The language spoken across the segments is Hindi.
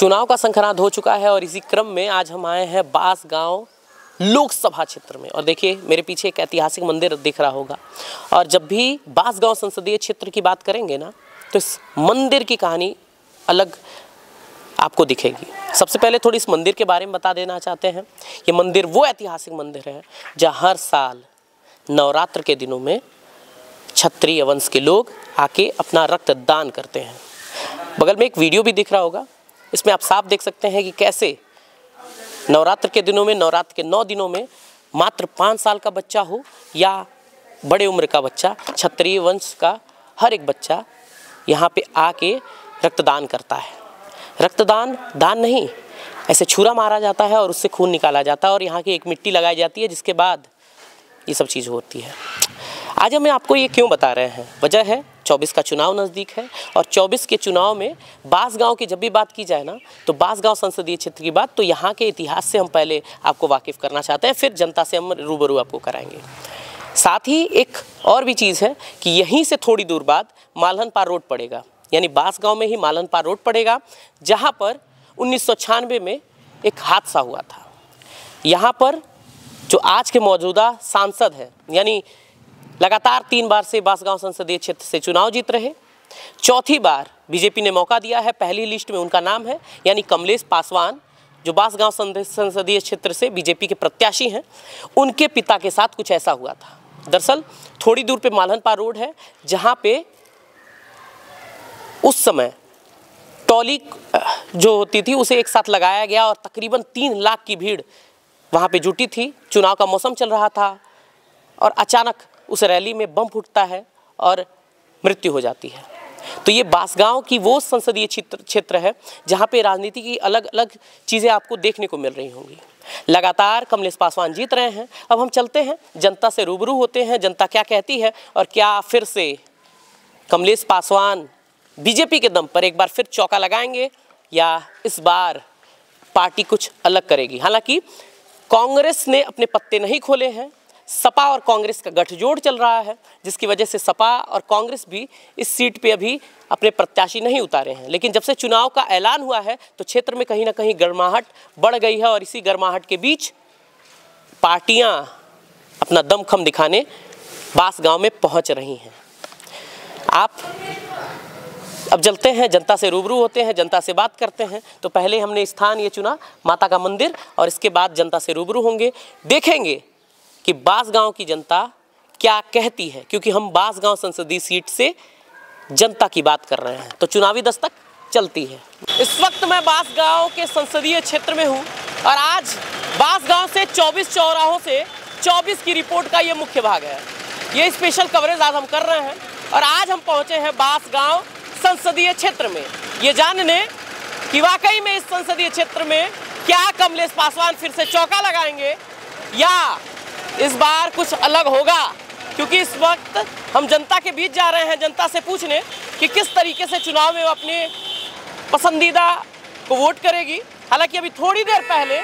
चुनाव का शंखनाद हो चुका है और इसी क्रम में आज हम आए हैं बांसगांव लोकसभा क्षेत्र में। और देखिए मेरे पीछे एक ऐतिहासिक मंदिर दिख रहा होगा। और जब भी बांसगांव संसदीय क्षेत्र की बात करेंगे ना, तो इस मंदिर की कहानी अलग आपको दिखेगी। सबसे पहले थोड़ी इस मंदिर के बारे में बता देना चाहते हैं। ये मंदिर वो ऐतिहासिक मंदिर है जहाँ हर साल नवरात्र के दिनों में क्षत्रिय वंश के लोग आके अपना रक्तदान करते हैं। बगल में एक वीडियो भी दिख रहा होगा, इसमें आप साफ देख सकते हैं कि कैसे नवरात्र के दिनों में, नवरात्र के 9 दिनों में मात्र 5 साल का बच्चा हो या बड़े उम्र का बच्चा, क्षत्रिय वंश का हर एक बच्चा यहाँ पे आके रक्तदान करता है। रक्तदान दान नहीं, ऐसे छुरा मारा जाता है और उससे खून निकाला जाता है और यहाँ की एक मिट्टी लगाई जाती है, जिसके बाद ये सब चीज़ होती है। आज हम आपको ये क्यों बता रहे हैं, वजह है 24 का चुनाव नज़दीक है और 24 के चुनाव में बांसगांव की जब भी बात की जाए ना, तो बांसगांव संसदीय क्षेत्र की बात, तो यहाँ के इतिहास से हम पहले आपको वाकिफ़ करना चाहते हैं, फिर जनता से हम रूबरू आपको कराएंगे। साथ ही एक और भी चीज़ है कि यहीं से थोड़ी दूर बाद मालहनपार रोड पड़ेगा, यानी बांसगांव में ही मालहनपार रोड पड़ेगा, जहाँ पर 1996 में एक हादसा हुआ था। यहाँ पर जो आज के मौजूदा सांसद हैं, यानी लगातार 3 बार से बांसगांव संसदीय क्षेत्र से चुनाव जीत रहे, चौथी बार बीजेपी ने मौका दिया है, पहली लिस्ट में उनका नाम है, यानी कमलेश पासवान, जो बांसगांव संसदीय क्षेत्र से बीजेपी के प्रत्याशी हैं। उनके पिता के साथ कुछ ऐसा हुआ था। दरअसल थोड़ी दूर पे मालहनपार रोड है, जहाँ पे उस समय टॉली जो होती थी उसे एक साथ लगाया गया और तकरीबन 3 लाख की भीड़ वहाँ पे जुटी थी। चुनाव का मौसम चल रहा था और अचानक उस रैली में बम फूटता है और मृत्यु हो जाती है। तो ये बांसगांव की वो संसदीय क्षेत्र है जहाँ पे राजनीति की अलग अलग चीज़ें आपको देखने को मिल रही होंगी। लगातार कमलेश पासवान जीत रहे हैं। अब हम चलते हैं, जनता से रूबरू होते हैं, जनता क्या कहती है और क्या फिर से कमलेश पासवान बीजेपी के दम पर एक बार फिर चौका लगाएंगे या इस बार पार्टी कुछ अलग करेगी। हालांकि कांग्रेस ने अपने पत्ते नहीं खोले हैं, सपा और कांग्रेस का गठजोड़ चल रहा है, जिसकी वजह से सपा और कांग्रेस भी इस सीट पे अभी अपने प्रत्याशी नहीं उतारे हैं। लेकिन जब से चुनाव का ऐलान हुआ है तो क्षेत्र में कहीं ना कहीं गर्माहट बढ़ गई है और इसी गर्माहट के बीच पार्टियां अपना दमखम दिखाने बांसगांव में पहुंच रही हैं। आप अब चलते हैं, जनता से रूबरू होते हैं, जनता से बात करते हैं। तो पहले हमने स्थान ये चुना माता का मंदिर और इसके बाद जनता से रूबरू होंगे, देखेंगे कि बांसगांव की जनता क्या कहती है, क्योंकि हम बांसगांव संसदीय सीट से जनता की बात कर रहे हैं। तो चुनावी दस्तक चलती है। इस वक्त मैं बांसगांव के संसदीय क्षेत्र में हूं और आज बांसगांव से 24 चौराहों से 24 की रिपोर्ट का ये मुख्य भाग है। ये स्पेशल कवरेज आज हम कर रहे हैं और आज हम पहुंचे हैं बांसगांव संसदीय क्षेत्र में, ये जानने कि वाकई में इस संसदीय क्षेत्र में क्या कमलेश पासवान फिर से चौका लगाएंगे या इस बार कुछ अलग होगा। क्योंकि इस वक्त हम जनता के बीच जा रहे हैं, जनता से पूछने कि किस तरीके से चुनाव में वो अपने पसंदीदा को वोट करेगी। हालांकि अभी थोड़ी देर पहले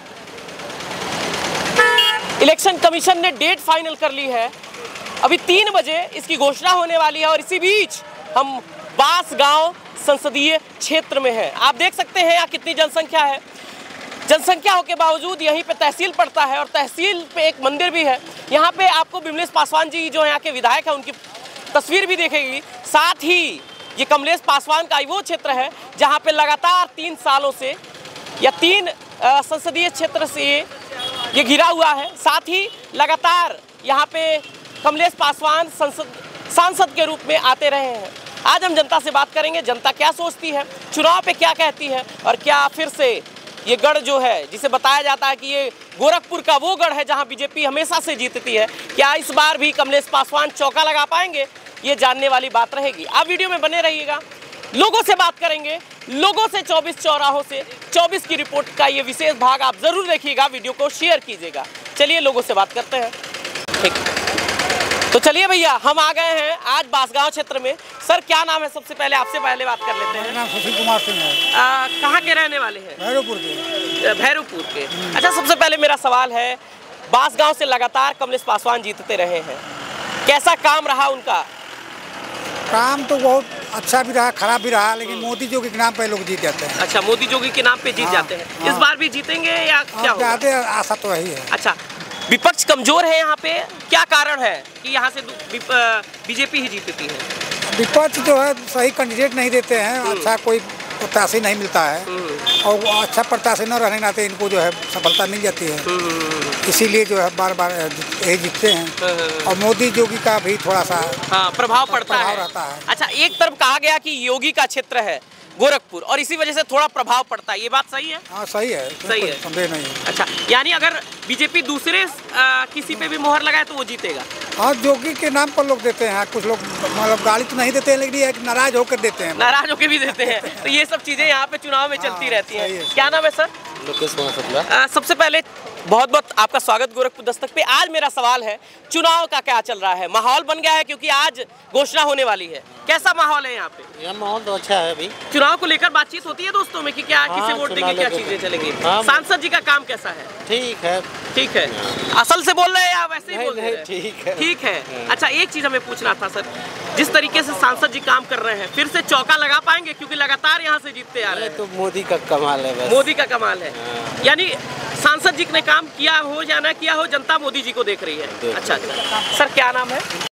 इलेक्शन कमीशन ने डेट फाइनल कर ली है, अभी 3 बजे इसकी घोषणा होने वाली है और इसी बीच हम बांसगांव संसदीय क्षेत्र में है। आप देख सकते हैं यहाँ कितनी जनसंख्या है। जनसंख्या हो के बावजूद यहीं पे तहसील पड़ता है और तहसील पे एक मंदिर भी है। यहाँ पे आपको कमलेश पासवान जी जो यहाँ के विधायक हैं उनकी तस्वीर भी दिखेगी। साथ ही ये कमलेश पासवान का वो क्षेत्र है जहाँ पे लगातार 3 सालों से या 3 संसदीय क्षेत्र से ये घिरा हुआ है। साथ ही लगातार यहाँ पे कमलेश पासवान सांसद के रूप में आते रहे हैं। आज हम जनता से बात करेंगे, जनता क्या सोचती है, चुनाव पे क्या कहती है और क्या फिर से ये गढ़ जो है जिसे बताया जाता है कि ये गोरखपुर का वो गढ़ है जहां बीजेपी हमेशा से जीतती है, क्या इस बार भी कमलेश पासवान चौका लगा पाएंगे, ये जानने वाली बात रहेगी। आप वीडियो में बने रहिएगा, लोगों से बात करेंगे, लोगों से 24 चौराहों से 24 की रिपोर्ट का ये विशेष भाग आप जरूर देखिएगा, वीडियो को शेयर कीजिएगा। चलिए लोगों से बात करते हैं। ठीक, तो चलिए भैया, हम आ गए हैं आज बांसगांव क्षेत्र में। सर क्या नाम है, सबसे पहले आपसे पहले बात कर लेते हैं। नाम सुशील कुमार सिंह है। कहाँ के रहने वाले हैं? भैरवपुर के। भैरवपुर के। अच्छा, सबसे पहले मेरा सवाल है, बांसगांव से लगातार कमलेश पासवान जीतते रहे हैं, कैसा काम रहा उनका? काम तो बहुत अच्छा भी रहा, खराब भी रहा, लेकिन मोदी जोगी के नाम पे लोग जीत जाते हैं। अच्छा, मोदी जोगी के नाम पे जीत हाँ, जाते हैं। हाँ। इस बार भी जीतेंगे या क्या होगा? ज्यादा आशा तो वही है। अच्छा, विपक्ष कमजोर है यहाँ पे, क्या कारण है कि यहाँ से बीजेपी ही जीतती है? विपक्ष जो है सही कैंडिडेट नहीं देते हैं, अच्छा कोई प्रत्याशी नहीं मिलता है, और वो अच्छा प्रत्याशी न रहने नाते इनको जो है सफलता मिल जाती है। इसीलिए जो है बार बार यही जीतते हैं। और मोदी जोगी का भी थोड़ा सा प्रभाव पड़ता है। रहता है। अच्छा, एक तरफ कहा गया कि योगी का क्षेत्र है गोरखपुर और इसी वजह से थोड़ा प्रभाव पड़ता है, ये बात सही है? हाँ सही है, सही है, संदेह नहीं है। अच्छा, यानी अगर बीजेपी दूसरे किसी पे भी मोहर लगाए तो वो जीतेगा? हाँ, जोगी के नाम पर लोग देते हैं, कुछ लोग मतलब गाली तो नहीं देते हैं, लेकिन ये नाराज होकर देते हैं। नाराज होकर भी देते हैं। तो ये सब चीजें यहाँ पे चुनाव में चलती रहती हैं। क्या नाम है सर? लोकेश कुमार शुक्ला। सबसे पहले बहुत बहुत आपका स्वागत गोरखपुर दस्तक पे। आज मेरा सवाल है, चुनाव का क्या चल रहा है? माहौल बन गया है क्योंकि आज घोषणा होने वाली है, कैसा माहौल है यहाँ पे? यह माहौल तो अच्छा है। अभी चुनाव को लेकर बातचीत होती है दोस्तों में कि क्या किसे वोट देंगे, क्या चीजें चलेंगी? सांसद जी का काम कैसा है? ठीक है। ठीक है। असल से बोल रहे हैं या वैसे ही बोल रहे हैं? ठीक है। ठीक है। अच्छा, एक चीज हमें पूछना था सर, जिस तरीके से सांसद जी काम कर रहे हैं, फिर से चौका लगा पाएंगे? क्योंकि लगातार यहाँ से जीतते आ रहे हैं। तो मोदी का कमाल है बस। मोदी का कमाल है, यानी सांसद जी ने काम किया हो या ना किया हो, जनता मोदी जी को देख रही है। अच्छा, सर क्या नाम है?